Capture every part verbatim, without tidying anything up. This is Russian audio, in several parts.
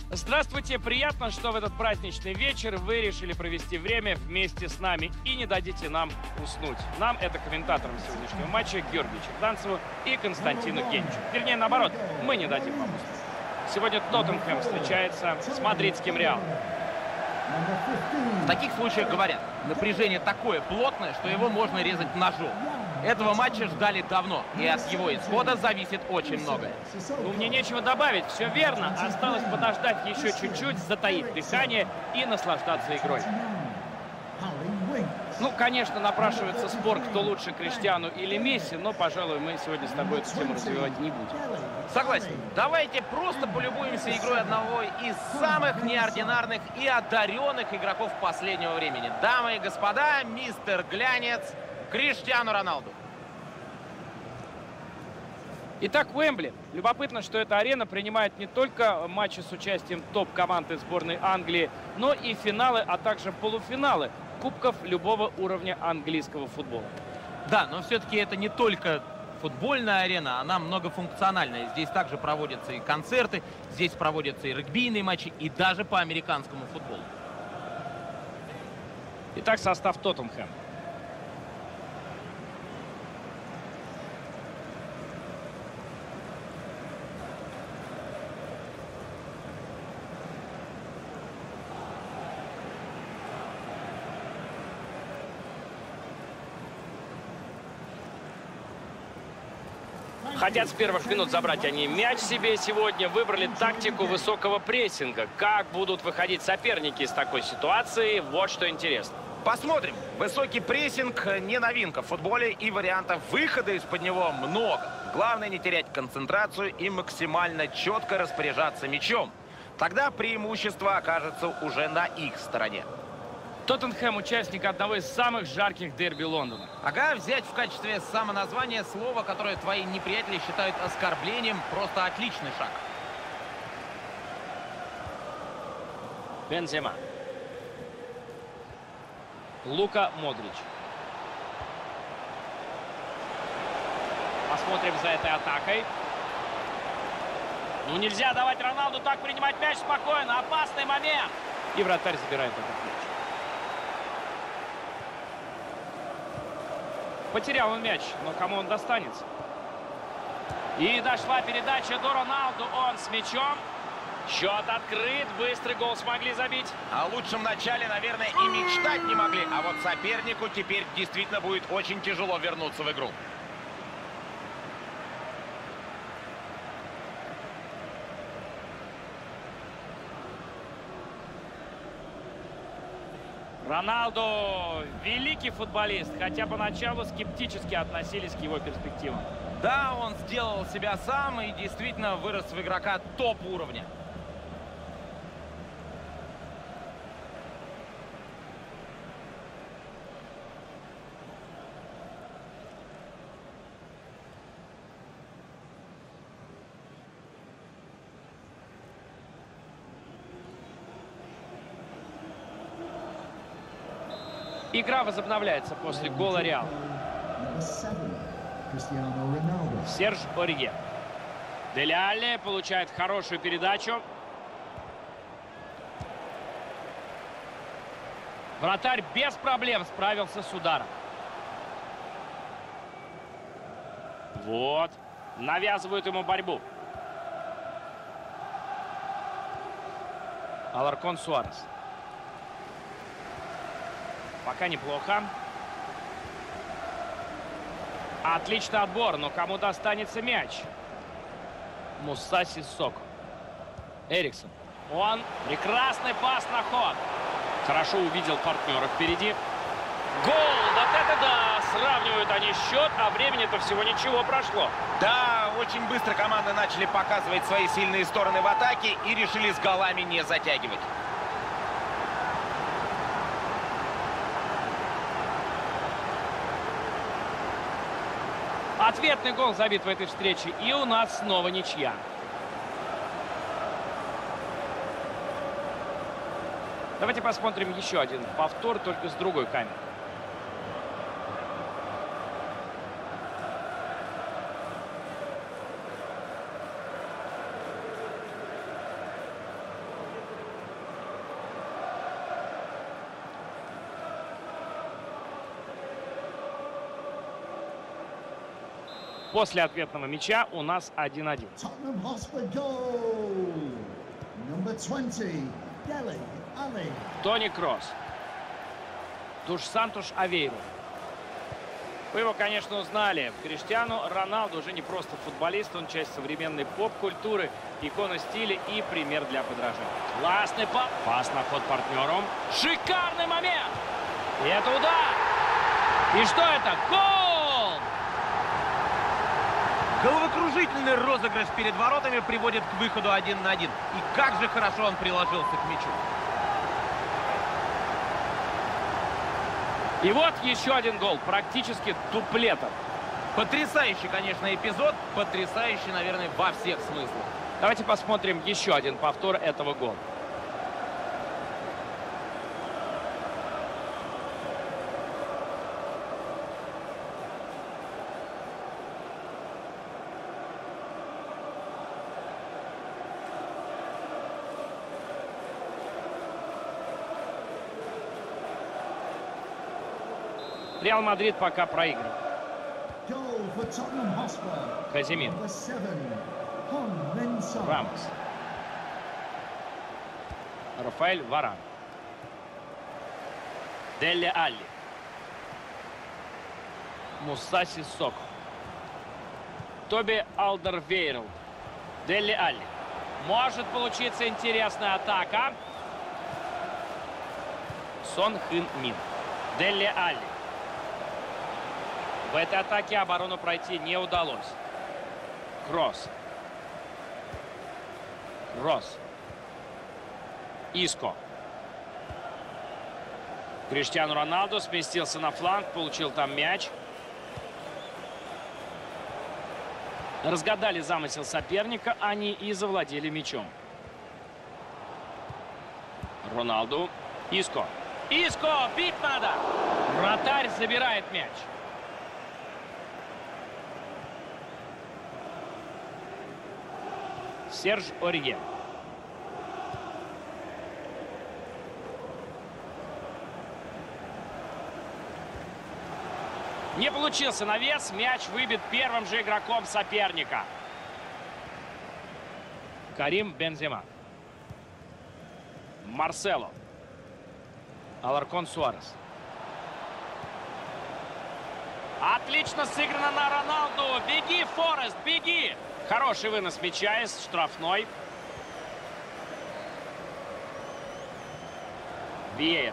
Здравствуйте! Приятно, что в этот праздничный вечер вы решили провести время вместе с нами и не дадите нам уснуть. Нам, это комментаторам сегодняшнего матча, Георгию Черданцеву и Константину Генчу. Вернее, наоборот, мы не дадим вам уснуть. Сегодня Тоттенхэм встречается с мадридским Реалом. В таких случаях говорят, напряжение такое плотное, что его можно резать ножом. Этого матча ждали давно, и от его исхода зависит очень многое. Ну, мне нечего добавить, все верно. Осталось подождать еще чуть-чуть, затаить дыхание и наслаждаться игрой. Ну, конечно, напрашивается спор, кто лучше, Криштиану или Месси, но, пожалуй, мы сегодня с тобой эту тему развивать не будем. Согласен. Давайте просто полюбуемся игрой одного из самых неординарных и одаренных игроков последнего времени. Дамы и господа, мистер Глянец, Криштиану Роналду. Итак, Уэмбли. Любопытно, что эта арена принимает не только матчи с участием топ-команды сборной Англии, но и финалы, а также полуфиналы кубков любого уровня английского футбола. Да, но все-таки это не только футбольная арена, она многофункциональная. Здесь также проводятся и концерты, здесь проводятся и регбийные матчи, и даже по американскому футболу. Итак, состав Тоттенхэма. Хотят с первых минут забрать они мяч себе сегодня. Выбрали тактику высокого прессинга. Как будут выходить соперники из такой ситуации, вот что интересно. Посмотрим. Высокий прессинг не новинка в футболе, и вариантов выхода из-под него много. Главное не терять концентрацию и максимально четко распоряжаться мячом. Тогда преимущество окажется уже на их стороне. Тоттенхэм — участник одного из самых жарких дерби Лондона. Ага, взять в качестве самоназвания слово, которое твои неприятели считают оскорблением, просто отличный шаг. Бензема. Лука Модрич. Посмотрим за этой атакой. Ну, нельзя давать Роналду так принимать мяч спокойно. Опасный момент. И вратарь забирает этот мяч. Потерял он мяч, но кому он достанется? И дошла передача до Роналду. Он с мячом. Счет открыт. Быстрый гол смогли забить. О лучшем начале, наверное, и мечтать не могли. А вот сопернику теперь действительно будет очень тяжело вернуться в игру. Роналду — великий футболист, хотя поначалу скептически относились к его перспективам. Да, он сделал себя сам и действительно вырос в игрока топ-уровня. Игра возобновляется после гола Реала. Серж Орье. Дель Алле получает хорошую передачу. Вратарь без проблем справился с ударом. Вот. Навязывают ему борьбу. Аларкон Суарес. Пока неплохо. Отличный отбор, но кому достанется мяч? Муса Сиссоко. Эриксон. Он. Прекрасный пас на ход. Хорошо увидел партнера впереди. Гол! Вот это да! Сравнивают они счет, а времени-то всего ничего прошло. Да, очень быстро команды начали показывать свои сильные стороны в атаке и решили с голами не затягивать. Ответный гол забит в этой встрече, и у нас снова ничья. Давайте посмотрим еще один повтор, только с другой камеры. После ответного мяча у нас один-один. Tottenham Hotspur goal. Number twenty, Dele Alli. Тони Кросс. Душ Сантуш Авейру. Вы его, конечно, узнали. Криштиану Роналду уже не просто футболист, он часть современной поп-культуры, икона стиля и пример для подражания. Классный пас. Пас на ход партнером. Шикарный момент! И это удар! И что это? Гол! Головокружительный розыгрыш перед воротами приводит к выходу один на один. И как же хорошо он приложился к мячу. И вот еще один гол, практически дуплетом. Потрясающий, конечно, эпизод. Потрясающий, наверное, во всех смыслах. Давайте посмотрим еще один повтор этого гола. Реал Мадрид пока проигрывает. Goal for Tottenham Hotspur. Казимир. Number seven, Hong Min Son. Рамос. Рафаэль Варан. Деле Алли. Муса Сиссоко. Тоби Алдервейрелд. Деле Алли. Может получиться интересная атака. Сон Хын Мин. Деле Алли. В этой атаке оборону пройти не удалось. Кросс. Кросс. Иско. Криштиану Роналду сместился на фланг, получил там мяч. Разгадали замысел соперника, они и завладели мячом. Роналду. Иско. Иско! Бить надо! Вратарь забирает мяч. Серж Орье. Не получился навес. Мяч выбит первым же игроком соперника. Карим Бензема. Марсело. Аларкон Суарес. Отлично сыграно на Роналду. Беги, Форест, беги! Хороший вынос мяча из штрафной. Виейра.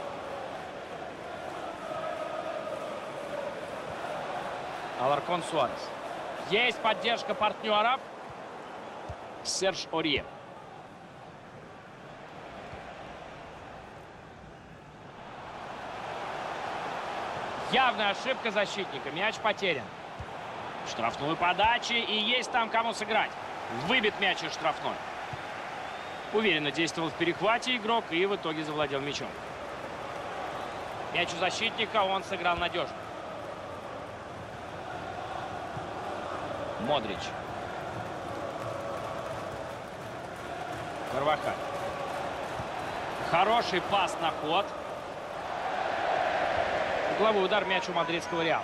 Аларкон Суарес. Есть поддержка партнеров. Серж Орье. Явная ошибка защитника. Мяч потерян. Штрафную подачи. И есть там кому сыграть. Выбит мяч из штрафной. Уверенно действовал в перехвате игрок и в итоге завладел мячом. Мяч у защитника, он сыграл надежно. Модрич. Карвахаль. Хороший пас на ход. Угловой удар, мяч у мадридского Реала.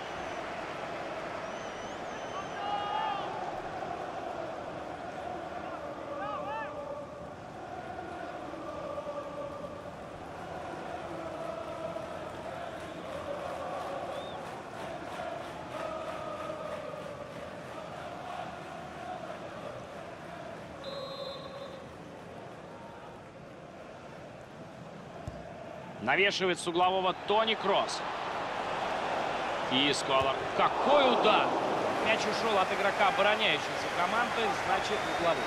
Навешивает с углового Тони Кросс. И Сколар. Какой удар! Мяч ушел от игрока обороняющейся команды, значит, в угловой.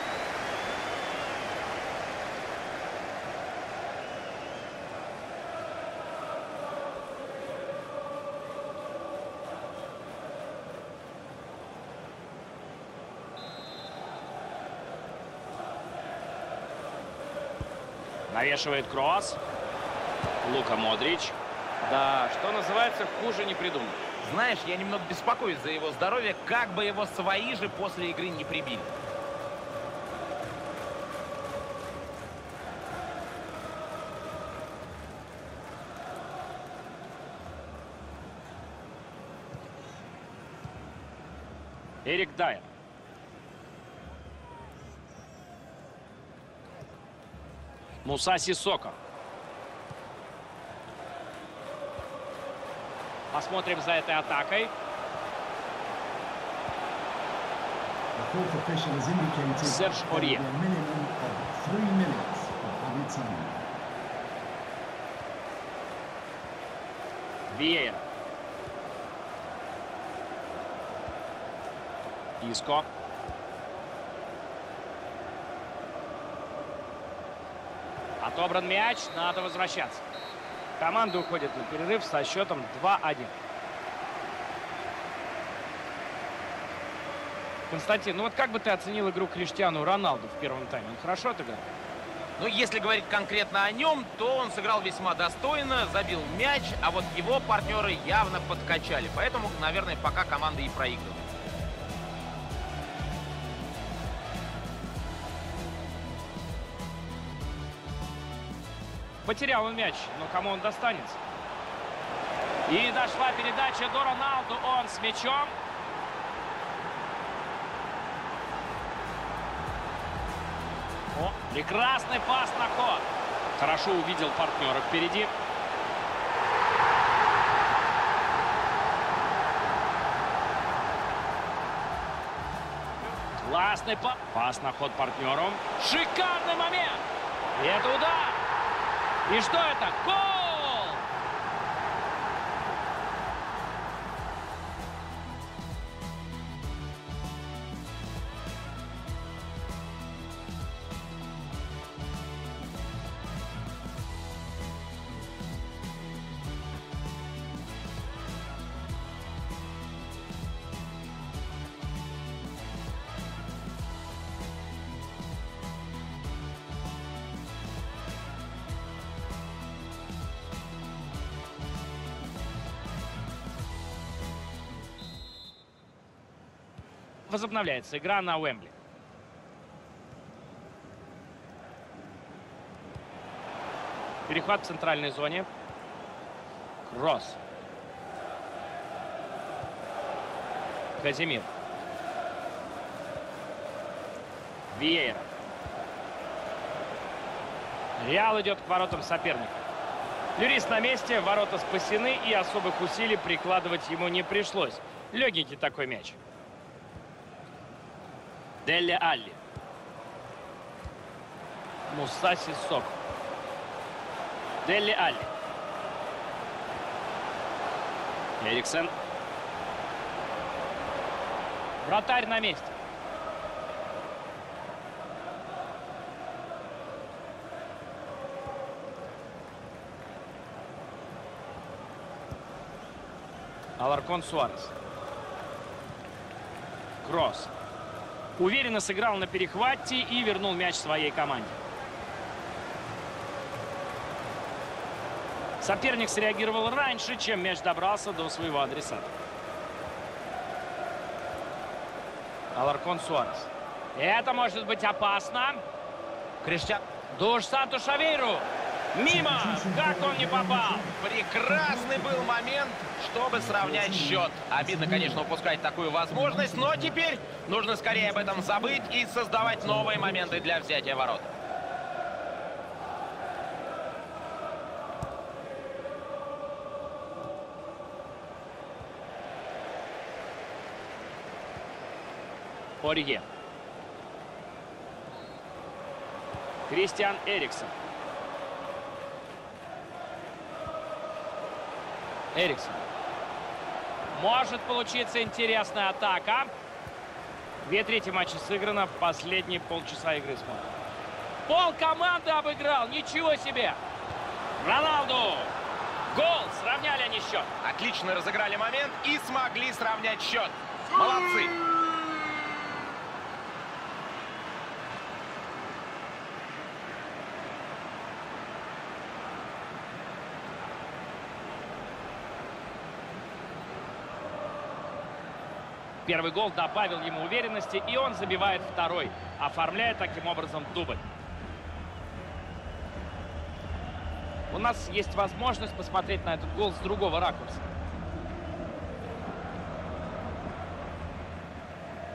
Навешивает Кросс. Лука Модрич. Да, что называется, хуже не придумал. Знаешь, я немного беспокоюсь за его здоровье, как бы его свои же после игры не прибили. Эрик Дайер. Муса Сиссоко. Посмотрим за этой атакой. Серж Орье. Виейра. Иско. Отобран мяч, надо возвращаться. Команда уходит на перерыв со счетом два один. Константин, ну вот как бы ты оценил игру Криштиану Роналду в первом тайме? Он хорошо отыграл? Ну, если говорить конкретно о нем, то он сыграл весьма достойно, забил мяч, а вот его партнеры явно подкачали. Поэтому, наверное, пока команда и проигрывает. Потерял он мяч, но кому он достанется? И дошла передача до Роналду, он с мячом. О, прекрасный пас на ход. Хорошо увидел партнера впереди. Классный пас. Пас на ход партнеру. Шикарный момент. И это удар. И что это? Гол! Возобновляется игра на Уэмбли. Перехват в центральной зоне. Кросс. Казимир. Виейра. Реал идет к воротам соперника. Люрис на месте, ворота спасены, и особых усилий прикладывать ему не пришлось. Легенький такой мяч. Делли Алли. Муса Сиссоко. Делли Алли. Эриксен. Вратарь на месте. Аларкон Суарес. Кросс. Уверенно сыграл на перехвате и вернул мяч своей команде. Соперник среагировал раньше, чем мяч добрался до своего адресата. Аларкон Суарес. Это может быть опасно. Криштиан. Душ Сантуш Авейру. Мимо! Как он не попал? Прекрасный был момент, чтобы сравнять счет. Обидно, конечно, упускать такую возможность, но теперь нужно скорее об этом забыть и создавать новые моменты для взятия ворот. Орье. Кристиан Эриксен. Эриксен. Может получиться интересная атака. Две трети матча сыграно. Последние полчаса игры смотрим. Пол команды обыграл. Ничего себе. Роналду. Гол. Сравняли они счет. Отлично разыграли момент и смогли сравнять счет. Молодцы. Первый гол добавил ему уверенности, и он забивает второй, оформляя таким образом дубль. У нас есть возможность посмотреть на этот гол с другого ракурса.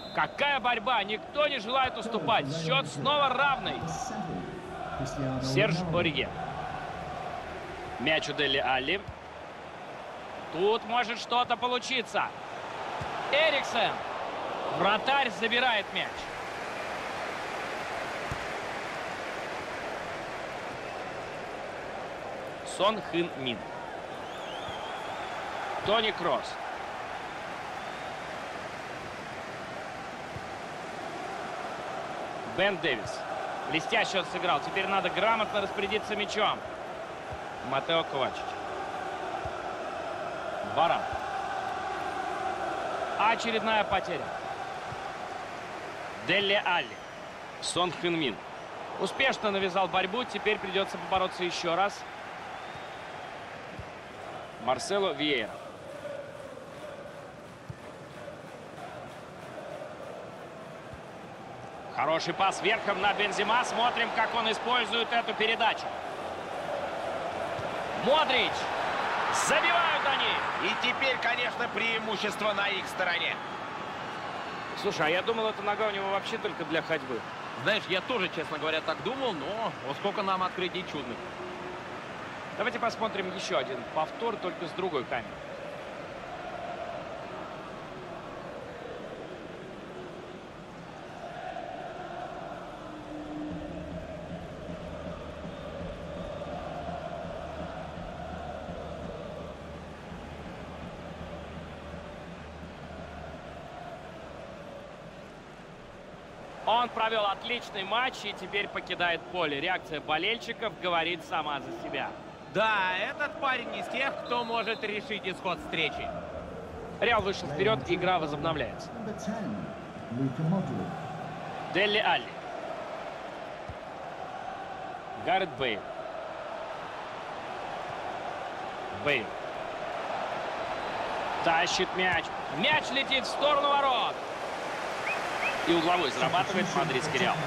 Какая борьба! Никто не желает уступать. Счет снова равный. Серж Ориге. Мяч у Делли Алли. Тут может что-то получиться. Эриксен. Вратарь забирает мяч. Сон Хын Мин. Тони Кросс. Бен Дэвис. Блестяще он сыграл. Теперь надо грамотно распорядиться мячом. Матео Ковачич. Варан. Очередная потеря. Делли Алли. Сон Хын Мин. Успешно навязал борьбу. Теперь придется побороться еще раз. Марсело Виейра. Хороший пас верхом на Бензема. Смотрим, как он использует эту передачу. Модрич. Забивают они. И теперь, конечно, преимущество на их стороне. Слушай, а я думал, эта нога у него вообще только для ходьбы. Знаешь, я тоже, честно говоря, так думал, но вот сколько нам открытий чудных. Давайте посмотрим еще один повтор, только с другой камеры. Он провел отличный матч и теперь покидает поле. Реакция болельщиков говорит сама за себя. Да, этот парень из тех, кто может решить исход встречи. Реал вышел вперед, игра возобновляется. Делли Алли. Гарет Бейл. Бейл. Тащит мяч. Мяч летит в сторону ворот. И угловой зарабатывает мадридский Реал.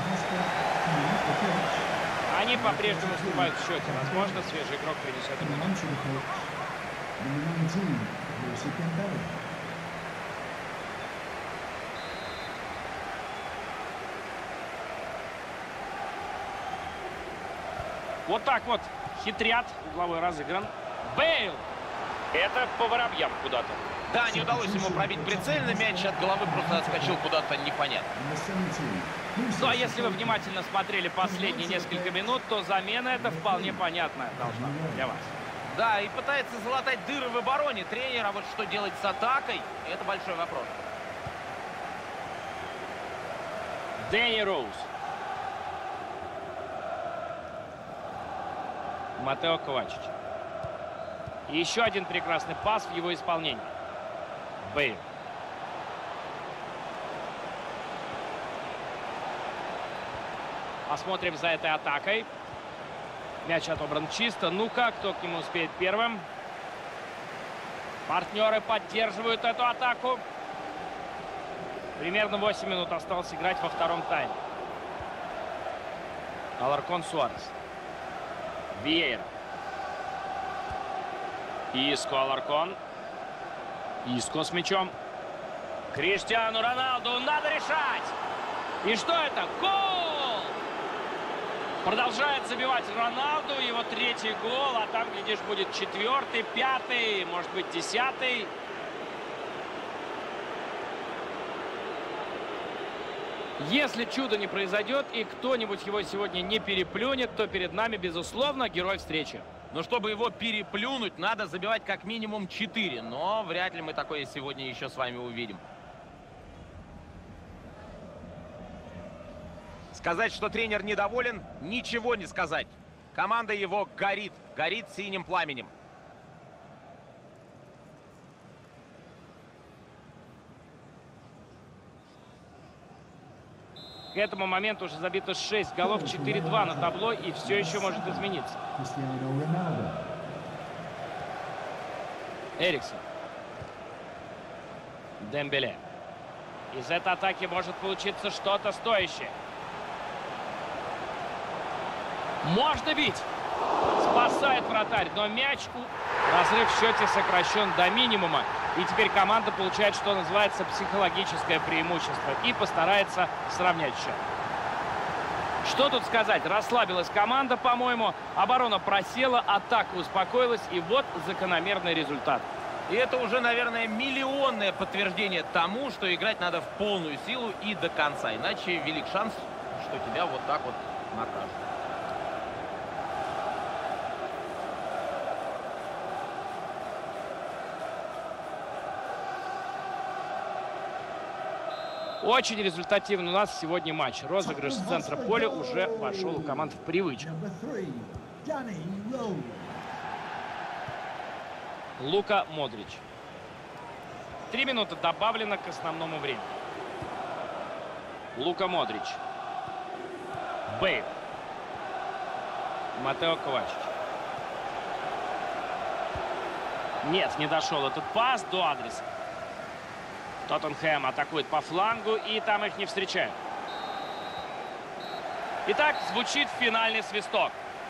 Они по-прежнему уступают в счете. Возможно, свежий игрок принесет им. Вот так вот хитрят. Угловой разыгран. Бейл! Это по воробьям куда-то. Да, не удалось ему пробить прицельно. Мяч от головы просто отскочил куда-то непонятно. Ну, а если вы внимательно смотрели последние несколько минут, то замена это вполне понятная должна быть для вас. Да, и пытается залатать дыры в обороне тренера. Вот что делать с атакой, это большой вопрос. Дэнни Роуз. Матео Ковачич. И еще один прекрасный пас в его исполнении. Бейл. Посмотрим за этой атакой. Мяч отобран чисто. Ну-ка, кто к нему успеет первым? Партнеры поддерживают эту атаку. Примерно восемь минут осталось играть во втором тайме. Аларкон Суарес. Виейра. Иско Аларкон. Иско с мячом. Криштиану Роналду. Надо решать. И что это? Гол! Продолжает забивать Роналду. Его третий гол. А там, глядишь, будет четвертый, пятый, может быть, десятый. Если чудо не произойдет и кто-нибудь его сегодня не переплюнет, то перед нами, безусловно, герой встречи. Но чтобы его переплюнуть, надо забивать как минимум четыре. Но вряд ли мы такое сегодня еще с вами увидим. Сказать, что тренер недоволен, ничего не сказать. Команда его горит, горит синим пламенем. К этому моменту уже забито шесть голов, четыре-два на табло, и все еще может измениться. Эриксон. Дембеле. Из этой атаки может получиться что-то стоящее. Можно бить. Спасает вратарь, но мяч... Разрыв в счете сокращен до минимума. И теперь команда получает, что называется, психологическое преимущество. И постарается сравнять счет. Что тут сказать? Расслабилась команда, по-моему. Оборона просела, атака успокоилась. И вот закономерный результат. И это уже, наверное, миллионное подтверждение тому, что играть надо в полную силу и до конца. Иначе велик шанс, что тебя вот так вот накажут. Очень результативный у нас сегодня матч. Розыгрыш с центра поля уже вошел у команд в привычку. Number three, Danny Rose. Лука Модрич. Три минуты добавлено к основному времени. Лука Модрич. Бейл. Матео Ковачич. Нет, не дошел этот пас до адреса. Тоттенхэм атакует по флангу, и там их не встречают. Итак, звучит финальный свисток.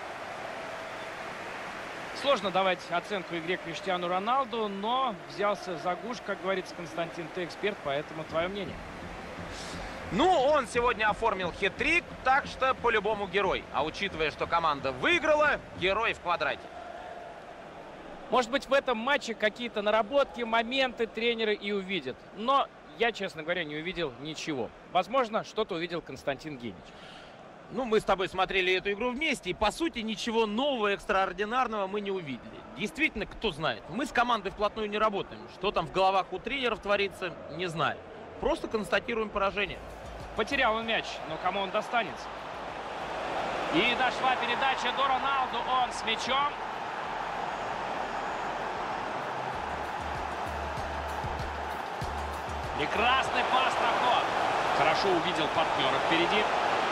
Сложно давать оценку игре Криштиану Роналду, но взялся за гуш, как говорится, Константин, ты эксперт, поэтому твое мнение. Ну, он сегодня оформил хет-трик, так что по-любому герой. А учитывая, что команда выиграла, герой в квадрате. Может быть, в этом матче какие-то наработки, моменты тренеры и увидят. Но я, честно говоря, не увидел ничего. Возможно, что-то увидел Константин Генич. Ну, мы с тобой смотрели эту игру вместе, и, по сути, ничего нового, экстраординарного мы не увидели. Действительно, кто знает. Мы с командой вплотную не работаем. Что там в головах у тренеров творится, не знаю. Просто констатируем поражение. Потерял он мяч, но кому он достанется? И дошла передача до Роналду. Он с мячом. Прекрасный пас на ход. Хорошо увидел партнера впереди.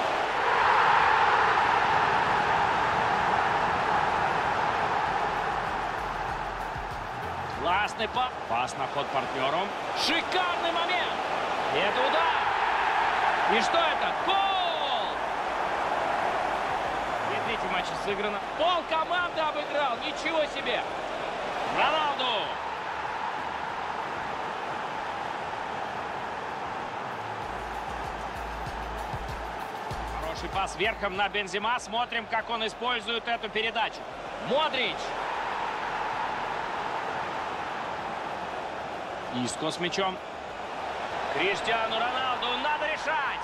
Классный пас. Пас на ход партнеру. Шикарный момент. И это удар. И что это? Гол! И третий матч сыграно. Пол команды обыграл. Ничего себе. Роналду. Хороший пас верхом на Бензема. Смотрим, как он использует эту передачу. Модрич. Иско с мячом. Криштиану Роналду надо решать.